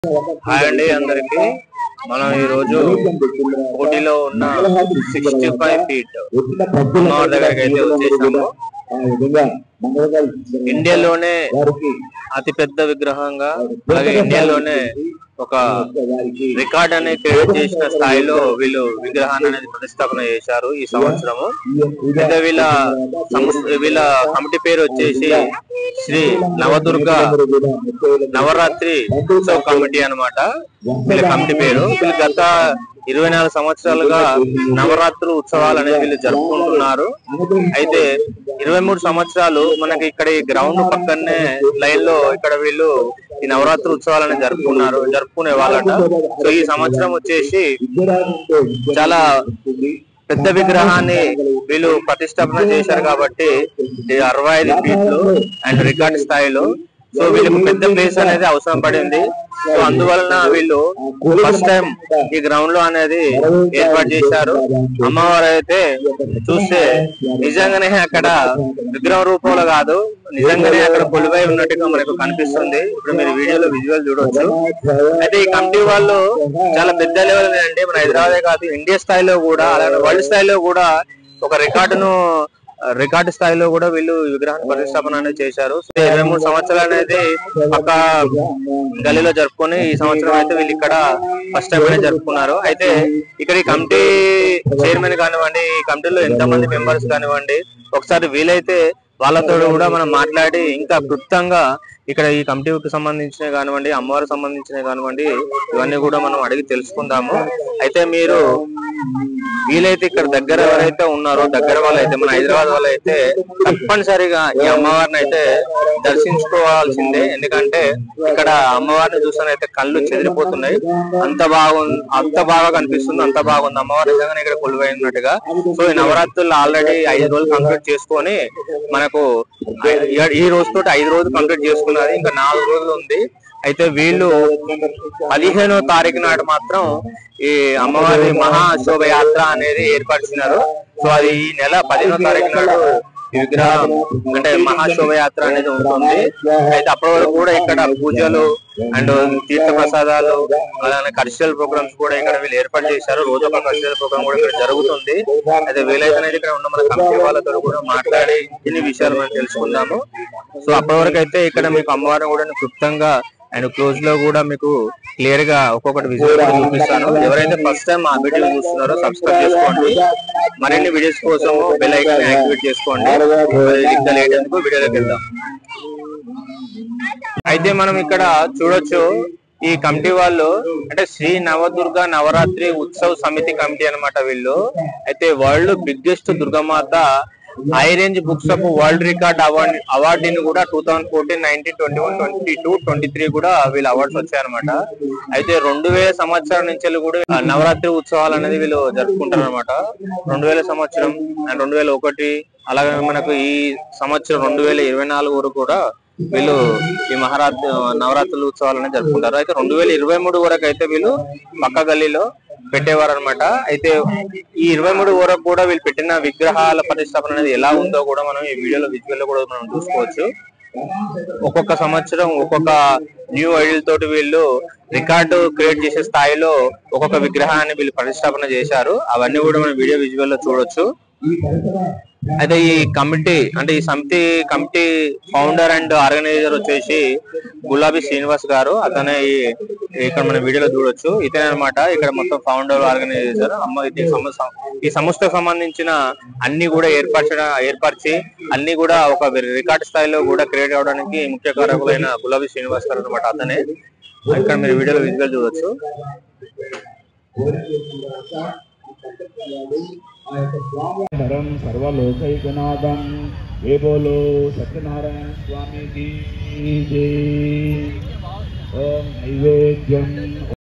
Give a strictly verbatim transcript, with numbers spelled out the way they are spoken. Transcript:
Hi అండి అందరికి మనం ఈ రోజు కోటిలో ఉన్న సిక్స్టీ ఫైవ్ ఫీట్ అమ్మవారి దగ్గరికి అయితే వచ్చేసాము. ఇండియాలోనే అతి పెద్ద విగ్రహంగా అలాగే ఇండియాలోనే ఒక రికార్డ్ అనేది క్రియేట్ చేసిన స్థాయిలో వీళ్ళు విగ్రహాన్ని అనేది ప్రతిష్టాపన చేశారు ఈ సంవత్సరము. అయితే వీళ్ళ వీళ్ళ కమిటీ పేరు వచ్చేసి శ్రీ నవదుర్గ నవరాత్రి ఉత్సవ కమిటీ అన్నమాట. వీళ్ళ కమిటీ పేరు. వీళ్ళు గత ఇరవై నాలుగు సంవత్సరాలుగా నవరాత్రులు ఉత్సవాలు అనేది వీళ్ళు జరుపుకుంటున్నారు. అయితే ఇరవై మూడు సంవత్సరాలు మనకి ఇక్కడ ఈ గ్రౌండ్ పక్కనే లైన్ లో ఇక్కడ వీళ్ళు ఈ నవరాత్రి ఉత్సవాలని జరుపుకున్నారు జరుపుకునే వాళ్ళట. సో ఈ సంవత్సరం వచ్చేసి చాలా పెద్ద విగ్రహాన్ని వీళ్ళు ప్రతిష్టాపన చేశారు కాబట్టి అరవై ఐదు ఫీట్లు అండ్ రికార్డ్ స్థాయిలో. సో వీళ్ళకి పెద్ద ప్లేస్ అనేది అవసరం పడింది. సో అందువలన వీళ్ళు ఫస్ట్ టైం ఈ గ్రౌండ్ లో అనేది ఏర్పాటు చేశారు. అమ్మవారు అయితే చూస్తే నిజంగానే అక్కడ విగ్రహం రూపంలో కాదు, నిజంగానే అక్కడ కొలువై ఉన్నట్టుగా మనకు కనిపిస్తుంది. ఇప్పుడు మీరు వీడియోలో విజువల్ చూడవచ్చు. అయితే ఈ కమిటీ వాళ్ళు చాలా పెద్ద లెవెల్ అంటే మన హైదరాబాదే కాదు, ఇండియా స్థాయిలో కూడా అలాగే వరల్డ్ స్థాయిలో కూడా ఒక రికార్డును రికార్డు స్థాయిలో కూడా వీళ్ళు విగ్రహాన్ని ప్రతిష్టాపన అనేది చేశారు. ఇరవై మూడు సంవత్సరాలు అనేది పక్క గల్లీలో జరుపుకొని ఈ సంవత్సరం అయితే వీళ్ళు ఇక్కడ ఫస్ట్ టైం అనేది జరుపుకున్నారు. అయితే ఇక్కడ ఈ కమిటీ చైర్మన్ కానివ్వండి, ఈ కమిటీలో ఎంతమంది మెంబర్స్ కానివ్వండి, ఒకసారి వీలైతే వాళ్ళతో కూడా మనం మాట్లాడి ఇంకా క్లుప్తంగా ఇక్కడ ఈ కమిటీకి సంబంధించిన కానివ్వండి, అమ్మవారికి సంబంధించిన కానివ్వండి, ఇవన్నీ కూడా మనం అడిగి తెలుసుకుందాము. అయితే మీరు వీలైతే ఇక్కడ దగ్గర ఎవరైతే ఉన్నారో దగ్గర వాళ్ళైతే మన హైదరాబాద్ వాళ్ళు అయితే తప్పనిసరిగా ఈ అమ్మవారిని అయితే దర్శించుకోవాల్సిందే. ఎందుకంటే ఇక్కడ అమ్మవారిని చూసానైతే కళ్ళు చెదిరిపోతున్నాయి. అంత బాగుంది, అంత బాగా కనిపిస్తుంది, అంత బాగుంది అమ్మవారి నిజంగానే ఇక్కడ కొలువైనట్టుగా. సో ఈ నవరాత్రులు ఆల్రెడీ ఐదు రోజులు కంప్లీట్ చేసుకొని మనకు ఈ రోజుతో ఐదు రోజులు కంప్లీట్ చేసుకున్నది, ఇంకా నాలుగు రోజులు ఉంది. అయితే వీళ్ళు పదిహేనో తారీఖు నాడు మాత్రం ఈ అమ్మవారి మహాశోభయాత్ర అనేది ఏర్పరిచినారు. సో అది ఈ నెల పదిహేనో తారీఖు నాడు ఈ విగ్రహం అంటే మహాశోభయాత్ర అనేది ఉంటుంది. అయితే అప్పటి వరకు కూడా ఇక్కడ పూజలు అండ్ తీర్థ ప్రసాదాలు అలానే కల్చరల్ ప్రోగ్రామ్స్ కూడా ఇక్కడ వీళ్ళు ఏర్పాటు చేశారు. రోజు ఒక కల్చరల్ ప్రోగ్రామ్ కూడా ఇక్కడ జరుగుతుంది. అయితే వీలైతే అనేది ఇక్కడ ఉన్న మన కమిటీ వాళ్ళతో కూడా మాట్లాడి ఇన్ని విషయాలు మనం తెలుసుకుందాము. సో అప్పటి వరకు అయితే ఇక్కడ మీకు అమ్మవారిని కూడా క్లుప్తంగా అండ్ క్లోజ్ లో కూడా మీకు క్లియర్ గా ఒక్కొక్కటి విజువల్ కూడా చూపిస్తాను. ఎవరైతే ఫస్ట్ టైం ఆ వీడియో చూస్తున్నారో సబ్స్క్రైబ్ చేసుకోండి. మరిన్ని వీడియోస్ కోసం బెల్ ఐకాన్ యాక్టివేట్ చేసుకోండి. ఇంకా లేట్ ఎందుకు వీడియోలోకి వెళ్దాం. అయితే మనం ఇక్కడ చూడొచ్చు ఈ కమిటీ వాళ్ళు అంటే శ్రీ నవదుర్గ నవరాత్రి ఉత్సవ్ సమితి కమిటీ అన్నమాట వీళ్ళు. అయితే world biggest Durgamata high range books of world record award అవార్డుని కూడా two thousand fourteen nineteen twenty one twenty two twenty three కూడా వీళ్ళు అవార్డ్స్ వచ్చాయన్నమాట. అయితే రెండు వేల సంవత్సరాల నుంచి కూడా నవరాత్రి ఉత్సవాలు అనేది వీళ్ళు జరుపుకుంటారు అనమాట. రెండు వేల సంవత్సరం అండ్ రెండు వేల ఒకటి అలాగే మనకు ఈ సంవత్సరం రెండు వేల ఇరవై నాలుగు వరకు కూడా వీళ్ళు ఈ మహారాత్రి నవరాత్రుల ఉత్సవాలు అనేది జరుపుకుంటారు. అయితే రెండు వేల ఇరవై మూడు వరకు అయితే వీళ్ళు పక్క గల్లీలో పెట్టేవారు అనమాట. అయితే ఈ ఇరవై మూడు వరకు కూడా వీళ్ళు పెట్టిన విగ్రహాల ప్రతిష్టాపన అనేది ఎలా ఉందో కూడా మనం ఈ వీడియోలో విజువల్ కూడా మనం చూసుకోవచ్చు. ఒక్కొక్క సంవత్సరం ఒక్కొక్క న్యూ ఐడియల్ తోటి వీళ్ళు రికార్డు క్రియేట్ చేసే స్థాయిలో ఒక్కొక్క విగ్రహాన్ని వీళ్ళు ప్రతిష్టాపన చేశారు. అవన్నీ కూడా మనం వీడియో విజువల్ లో చూడొచ్చు. అయితే ఈ కమిటీ అంటే ఈ సమితి కమిటీ ఫౌండర్ అండ్ ఆర్గనైజర్ వచ్చేసి గులాబీ శ్రీనివాస్ గారు. అతనే ఇక్కడ మన వీడియోలో చూడొచ్చు. ఇతనే అనమాట ఇక్కడ మొత్తం ఫౌండర్ ఆర్గనైజర్. అమ్మ ఈ సంస్థకు సంబంధించిన అన్ని కూడా ఏర్పరచడం ఏర్పరిచి అన్ని కూడా ఒక రికార్డ్ స్థాయిలో కూడా క్రియేట్ అవడానికి ముఖ్య కారకులైన గులాబీ శ్రీనివాస్ గారు అనమాట. అతనే ఇక్కడ మీరు వీడియోలో విజువల్ చూడొచ్చు. हरम सर्वलोकैकनाथं ये बोलो सत्यनारायण स्वामी की जय। ओम नैवेद्यम